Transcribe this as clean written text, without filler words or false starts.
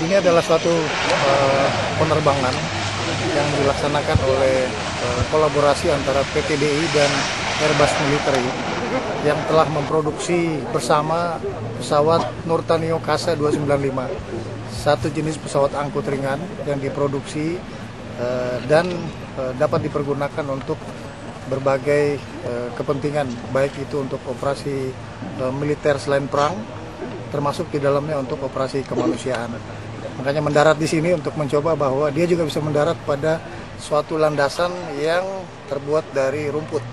Ini adalah suatu penerbangan yang dilaksanakan oleh kolaborasi antara PT DI dan Airbus Military yang telah memproduksi bersama pesawat Nurtanio Kasa 295, satu jenis pesawat angkut ringan yang diproduksi dan dapat dipergunakan untuk berbagai kepentingan, baik itu untuk operasi militer selain perang, termasuk di dalamnya untuk operasi kemanusiaan. Makanya mendarat di sini untuk mencoba bahwa dia juga bisa mendarat pada suatu landasan yang terbuat dari rumput.